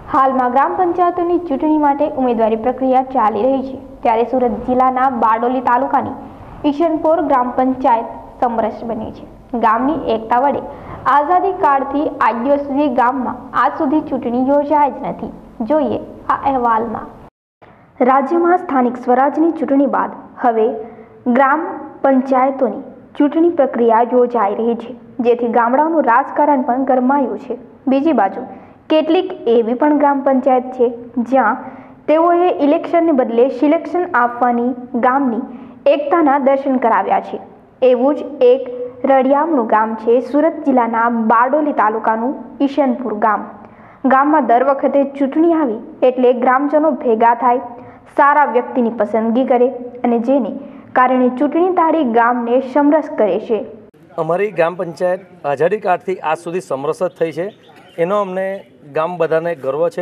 હાલમાં ગ્રામ પંચાયતોની ચૂંટણી માટે ઉમેદવારી પ્રક્રિયા ચાલી રહી છે ત્યારે સુરત જિલ્લાના બારડોલી તાલુકાની ઈશનપોર ગ્રામ પંચાયત સમરસ બની છે। ગામની એકતા વડે આઝાદી કાળથી આજ દિવસ સુધી ગામમાં આજ સુધી ચૂંટણી યોજાઈ જ નથી। જોઈએ આ અહેવાલમાં। રાજ્યમાં સ્થાનિક સ્વરાજની ચૂંટણી બાદ હવે ગ્રામ પંચાયતોની ચૂંટણી પ્રક્રિયા યોજાઈ રહી છે, જેથી ગામડાઓનું રાજકારણ પણ ગરમાયું છે। બીજી બાજુ કેટલીક એવી પણ ગ્રામ પંચાયત છે જ્યાં તેઓએ ઇલેક્શનને બદલે સિલેક્શન આપવાની ગામની એકતાના દર્શન કરાવ્યા છે। એવું જ એક રળિયામણું ગામ છે સુરત જિલ્લાના બારડોલી તાલુકાનું ઈશનપુર ગામ। ગામમાં દર વખતે ચૂંટણી આવી એટલે ગ્રામજનો ભેગા થાય, સારા વ્યક્તિની પસંદગી કરે અને જેને કારણે ચૂંટણી તાળી ગામને સમરસ કરે છે। અમારી ગ્રામ પંચાયત આઝાદી કાળથી આજ સુધી સમરસ જ થઈ છે, એનો અમને ગામ બધાને ગર્વ છે।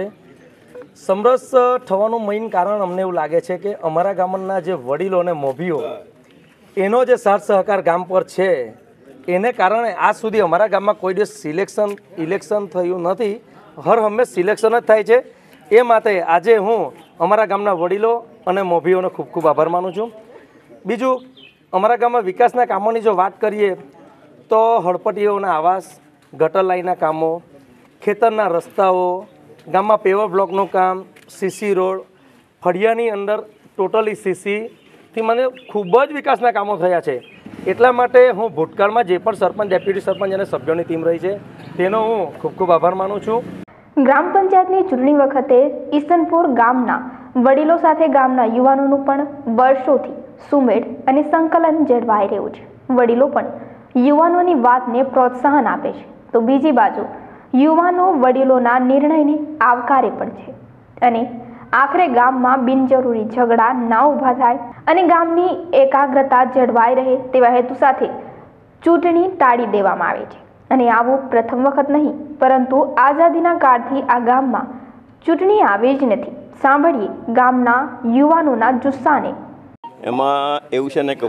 સમરસ થવાનું મેઇન કારણ અમને એવું લાગે છે કે અમારા ગામના જે વડીલો અને મોભીઓ એનો જે સાથ સહકાર ગામ પર છે એને કારણે આજ સુધી અમારા ગામમાં કોઈ દિવસ ઇલેક્શન થયું નથી। હર હંમેશ સિલેક્શન જ થાય છે। એ માટે આજે હું અમારા ગામના વડીલો અને મોભીઓનો ખૂબ ખૂબ આભાર માનું છું। બીજું, અમારા ગામમાં વિકાસના કામોની જો વાત કરીએ તો હળપટીઓના આવાસ, ગટર લાઈનના કામો, ખેતરના રસ્તાઓ, ગામમાં પેવર બ્લોકનું કામ, સીસી રોડ, ફળિયાની અંદર ટોટલી સીસીથી મને ખૂબ જ વિકાસના કામો થયા છે। એટલા માટે હું ભૂતકાળમાં જે પણ સરપંચ, ડેપ્યુટી સરપંચ અને સભ્યોની ટીમ રહી છે તેનો હું ખૂબ ખૂબ આભાર માનું છું। ગ્રામ પંચાયતની ચૂંટણી વખતે ઈશનપુર ગામના વડીલો સાથે ગામના યુવાનોનું પણ વર્ષોથી સુમેળ અને સંકલન જળવાઈ રહ્યું છે। વડીલો પણ યુવાનોની વાતને પ્રોત્સાહન આપે છે, તો બીજી બાજુ યુવાનો વડીલોના નિર્ણયને આવકારે પણ છે અને આખરે ગામમાં બિનજરૂરી ઝઘડા ના ઊભા થાય અને ગામની એકાગ્રતા જળવાઈ રહે તેવા હેતુ સાથે ચૂંટણી ટાળી દેવામાં આવે છે। અને આવું પ્રથમ વખત નહીં, પરંતુ આઝાદીના કાળથી આ ગામમાં ચૂંટણી આવી જ નથી। સાંભળીએ ગામના યુવાનોના જુસ્સાને। એમાં એવું છે ને કે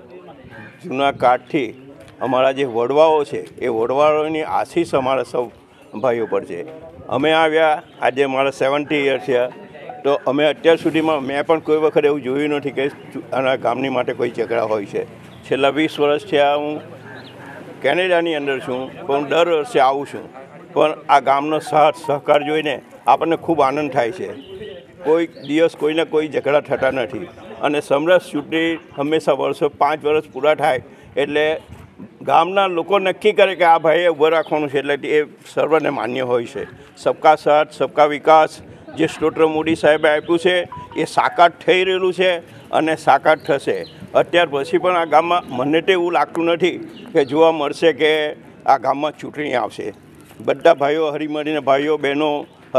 જૂના કાળથી અમારા જે વડવાઓ છે એ વડવાઓની આશીષ અમારા સૌ ભાઈઓ પર છે। અમે આવ્યા, આજે મારા 70 યર થયા, તો અમે અત્યાર સુધીમાં મેં પણ કોઈ વખત એવું જોયું નથી કે આના ગામની માટે કોઈ ઝઘડા હોય છે। છેલ્લા 20 વર્ષ થયા હું કેનેડાની અંદર છું, પણ દર વર્ષે આવું છું, પણ આ ગામનો સાથ સહકાર જોઈને આપણને ખૂબ આનંદ થાય છે। કોઈ દિવસ કોઈને કોઈ ઝઘડા થતા નથી અને સમરસ ચૂંટણી હંમેશા વર્ષો 5 વર્ષ પૂરા થાય એટલે ગામના લોકો નક્કી કરે કે આ ભાઈએ ઊભો રાખવાનું છે, એટલે એ સર્વને માન્ય હોય છે। સબકા સાથ સબકા વિકાસ જે સ્તોત્ર મોદી સાહેબે આપ્યું છે એ સાકાર થઈ રહેલું છે અને સાકાર થશે। અત્યાર પછી પણ આ ગામમાં મને તો એવું લાગતું નથી કે જોવા મળશે કે આ ગામમાં ચૂંટણી આવશે। બધા ભાઈઓ હળીમળીને, ભાઈઓ બહેનો,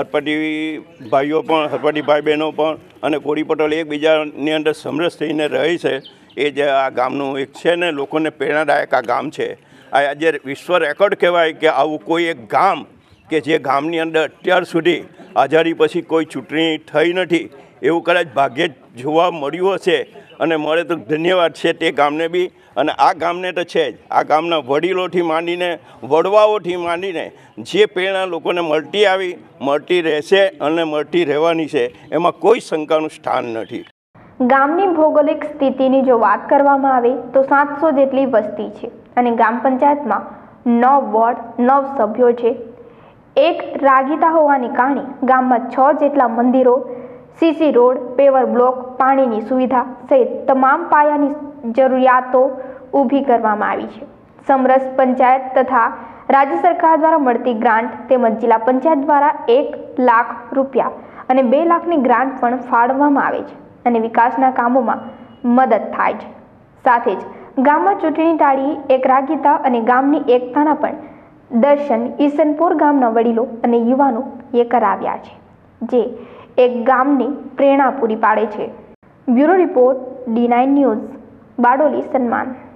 હળપટી ભાઈઓ પણ, હળપટી ભાઈ બહેનો પણ અને કોળી પટેલ એકબીજાની અંદર સમરસ થઈને રહે છે। એ જે આ ગામનું એક છે ને લોકોને પ્રેરણાદાયક આ ગામ છે। આ આજે વિશ્વ રેકોર્ડ કહેવાય કે આવું કોઈ એક ગામ કે જે ગામની અંદર અત્યાર સુધી આઝાદી પછી કોઈ ચૂંટણી થઈ નથી એવું કદાચ ભાગ્યે જ જોવા મળ્યું હશે અને મળે તો ધન્યવાદ છે તે ગામને બી। અને આ ગામને તો છે જ, આ ગામના વડીલોથી માંડીને, વડવાઓથી માંડીને જે પ્રેરણા લોકોને મળતી આવી, મળતી રહેશે અને મળતી રહેવાની છે, એમાં કોઈ શંકાનું સ્થાન નથી। ગામની ભૌગોલિક સ્થિતિની જો વાત કરવામાં આવે તો 700 જેટલી વસ્તી છે અને ગ્રામ પંચાયતમાં 9 વોર્ડ, 9 સભ્યો છે। એક રાગીતા હોવાને કારણે ગામમાં 6 જેટલા મંદિરો, સીસી રોડ, પેવર બ્લોક, પાણીની સુવિધા સહિત તમામ પાયાની જરૂરિયાતો ઊભી કરવામાં આવી છે। સમરસ પંચાયત તથા રાજ્ય સરકાર દ્વારા મળતી ગ્રાન્ટ તેમજ જિલ્લા પંચાયત દ્વારા 1 લાખ રૂપિયા અને 2 લાખની ગ્રાન્ટ પણ ફાળવવામાં આવે છે અને વિકાસના કામોમાં મદદ થાય છે। સાથે જ ગામમાં ચૂંટણી ટાળી એકરાગીતા અને ગામની એકતાના પણ દર્શન ઈશનપુર ગામના વડીલો અને યુવાનો એ કરાવ્યા છે, જે એક ગામની પ્રેરણા પૂરી પાડે છે। Bureau report, D9 news, Bardoli સન્માન।